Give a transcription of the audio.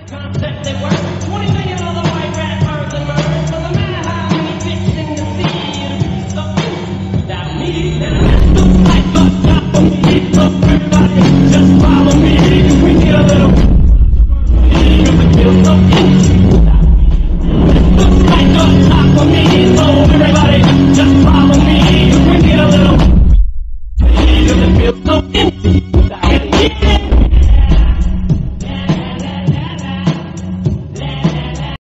Concept that works. 20 million other white rat birds and birds. Doesn't matter how many fish in the sea. It'll be something that me.